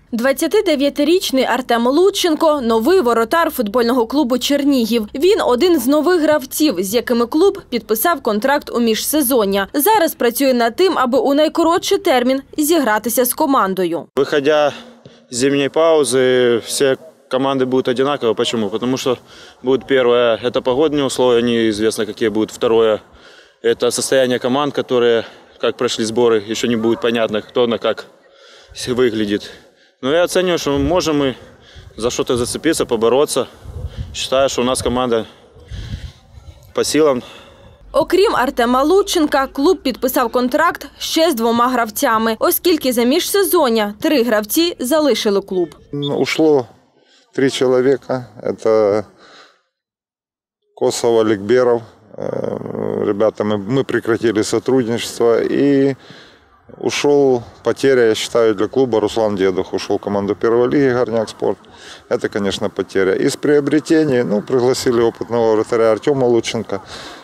29-річний Артем Лученко – новий воротар футбольного клубу «Чернігів». Він – один з нових гравців, з якими клуб підписав контракт у міжсезоння. Зараз працює над тим, аби у найкоротший термін зігратися з командою. Виходя з зимньої паузи, всі команды будут одинаковые. Почему? Потому что будет первое – это погодные условия, неизвестно какие будут. Второе – это состояние команд, которые, как прошли сборы, еще не будет понятно, кто на как выглядит. Но я оцениваю, что можем мы за что-то зацепиться, побороться. Считаю, что у нас команда по силам. Окрім Артема Лученка, клуб підписав контракт ще з 2 гравцями, оскільки за міжсезоння 3 гравці залишили клуб. Ушло 3 человека. Это Косов, Олегберов. Ребята, мы прекратили сотрудничество. И ушел, потеря, я считаю, для клуба Руслан Дедух. Ушел в команду первой лиги «Горняк Спорт». Это, конечно, потеря. Из приобретений пригласили опытного вратаря Артема Лученко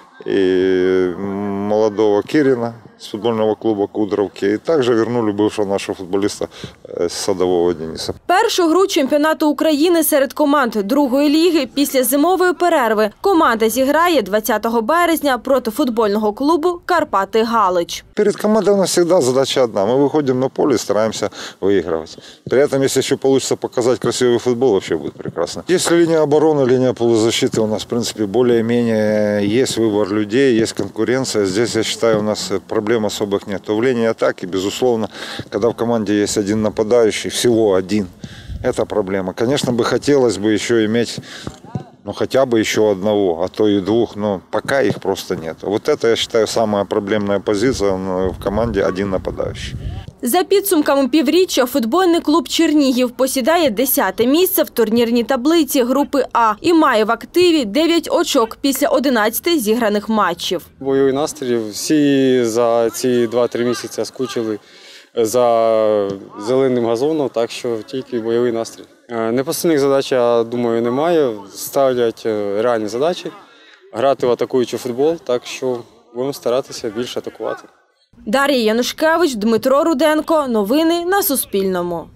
и молодого Кирина с футбольного клуба «Кудровки». И также вернули бывшего нашего футболиста Садового Дениса. Першу гру чемпіонату України серед команд другої ліги після зимової перерви команда зіграє 20 березня проти футбольного клубу «Карпати Галич». Перед командой у нас всегда задача одна. Мы выходим на поле и стараемся выигрывать. При этом, если еще получится показать красивый футбол, вообще будет прекрасно. Если линия обороны, линия полузащиты у нас, в принципе, более-менее есть выбор людей, есть конкуренция. Здесь, я считаю, у нас проблем особых нет. В линии атаки, безусловно, когда в команде есть один нападающий, всего один, это проблема. Конечно, бы хотелось бы еще иметь хотя бы еще одного, а то и 2, но пока их просто нет. Вот это, я считаю, самая проблемная позиция в команде – один нападающий. За підсумками півріччя футбольний клуб «Чернігів» посідає 10-те місце в турнірній таблиці групи А і має в активі 9 очок після 11 зіграних матчів. Бойовий настрій. Всі за ці 2-3 місяці скучили за зеленим газоном, так що тільки бойовий настрій. Непосильних задач, я думаю, немає. Ставлять реальні задачі, грати в атакуючий футбол, так що будемо старатися більше атакувати. Дар'я Янушкевич, Дмитро Руденко. Новини на Суспільному.